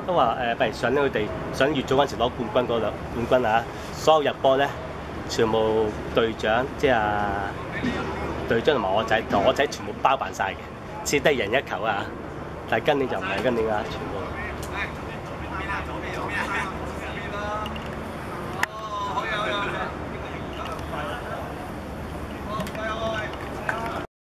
都話譬如上年佢哋上月組嗰陣時攞冠軍啊，所有入波咧全部隊長即係隊長同埋我仔全部包辦晒嘅，只得人一球啊！但係今年就唔係今年啊，全部。